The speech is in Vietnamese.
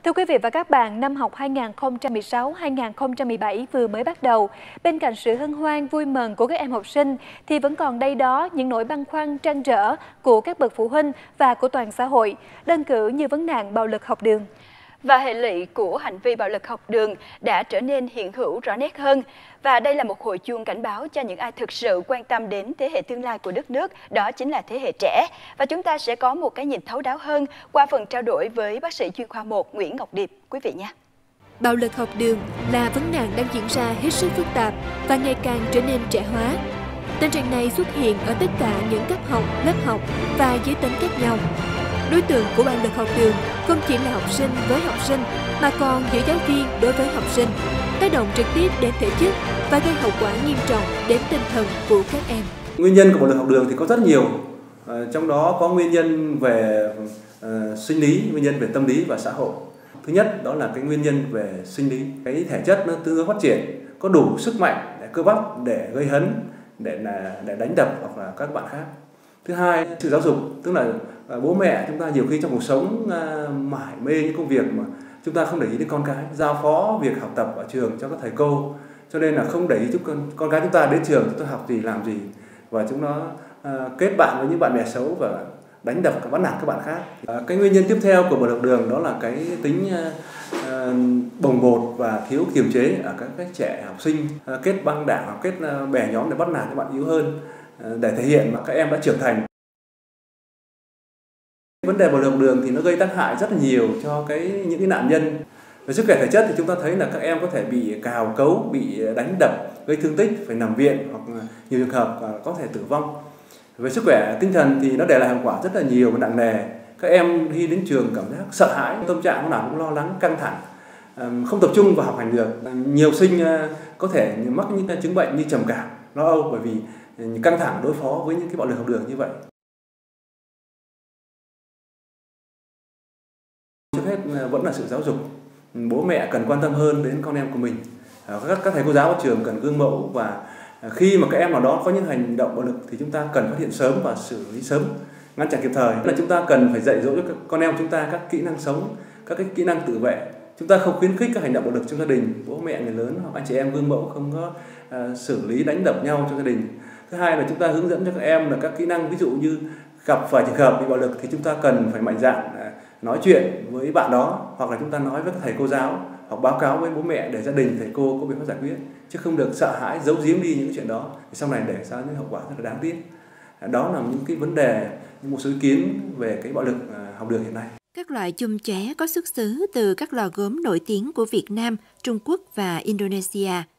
Thưa quý vị và các bạn, năm học 2016-2017 vừa mới bắt đầu. Bên cạnh sự hân hoan vui mừng của các em học sinh thì vẫn còn đây đó những nỗi băn khoăn trăn trở của các bậc phụ huynh và của toàn xã hội, đơn cử như vấn nạn bạo lực học đường. Và hệ lụy của hành vi bạo lực học đường đã trở nên hiện hữu rõ nét hơn. Và đây là một hồi chuông cảnh báo cho những ai thực sự quan tâm đến thế hệ tương lai của đất nước, đó chính là thế hệ trẻ. Và chúng ta sẽ có một cái nhìn thấu đáo hơn qua phần trao đổi với bác sĩ chuyên khoa 1 Nguyễn Ngọc Điệp, quý vị nhé. Bạo lực học đường là vấn nạn đang diễn ra hết sức phức tạp và ngày càng trở nên trẻ hóa. Tình trạng này xuất hiện ở tất cả những cấp học, lớp học và giới tính khác nhau. Đối tượng của bạo lực học đường không chỉ là học sinh với học sinh mà còn giữa giáo viên đối với học sinh, tác động trực tiếp đến thể chất và gây hậu quả nghiêm trọng đến tinh thần của các em. Nguyên nhân của bạo lực học đường thì có rất nhiều, trong đó có nguyên nhân về sinh lý, nguyên nhân về tâm lý và xã hội. Thứ nhất đó là cái nguyên nhân về sinh lý, cái thể chất nó tương đối phát triển, có đủ sức mạnh để cơ bắp để gây hấn, để đánh đập hoặc là các bạn khác. Thứ hai, sự giáo dục, tức là bố mẹ chúng ta nhiều khi trong cuộc sống mải mê những công việc mà chúng ta không để ý đến con cái, giao phó việc học tập ở trường cho các thầy cô, cho nên là không để ý giúp con cái chúng ta đến trường chúng ta học gì làm gì, và chúng nó kết bạn với những bạn bè xấu và đánh đập, bắt nạt các bạn khác. Cái nguyên nhân tiếp theo của bạo lực học đường đó là cái tính bồng bột và thiếu kiềm chế ở các trẻ học sinh, kết băng đảng hoặc kết bè nhóm để bắt nạt các bạn yếu hơn, để thể hiện mà các em đã trưởng thành. Vấn đề bạo lực học đường thì nó gây tác hại rất là nhiều cho những cái nạn nhân. Về sức khỏe thể chất thì chúng ta thấy là các em có thể bị cào cấu, bị đánh đập, gây thương tích, phải nằm viện hoặc nhiều trường hợp có thể tử vong. Về sức khỏe tinh thần thì nó để lại hậu quả rất là nhiều và nặng nề. Các em khi đến trường cảm giác sợ hãi, tâm trạng lúc nào cũng lo lắng, căng thẳng, không tập trung vào học hành được. Nhiều sinh có thể mắc những chứng bệnh như trầm cảm, lo âu bởi vì căng thẳng đối phó với những cái bạo lực học đường như vậy. Trước hết vẫn là sự giáo dục. Bố mẹ cần quan tâm hơn đến con em của mình. Các thầy cô giáo ở trường cần gương mẫu, và khi mà các em nào đó có những hành động bạo lực thì chúng ta cần phát hiện sớm và xử lý sớm, ngăn chặn kịp thời. Là chúng ta cần phải dạy dỗ cho con em chúng ta các kỹ năng sống, các cái kỹ năng tự vệ. Chúng ta không khuyến khích các hành động bạo lực trong gia đình, bố mẹ người lớn hoặc anh chị em gương mẫu không có xử lý đánh đập nhau trong gia đình. Thứ hai là chúng ta hướng dẫn cho các em là các kỹ năng, ví dụ như gặp phải trường hợp bị bạo lực thì chúng ta cần phải mạnh dạn nói chuyện với bạn đó, hoặc là chúng ta nói với các thầy cô giáo hoặc báo cáo với bố mẹ để gia đình, thầy cô có biện pháp giải quyết, chứ không được sợ hãi giấu giếm đi những chuyện đó thì sau này để ra những hậu quả rất là đáng tiếc. Đó là những cái vấn đề, một số ý kiến về cái bạo lực học đường hiện nay. Các loại chum ché có xuất xứ từ các lò gốm nổi tiếng của Việt Nam, Trung Quốc và Indonesia.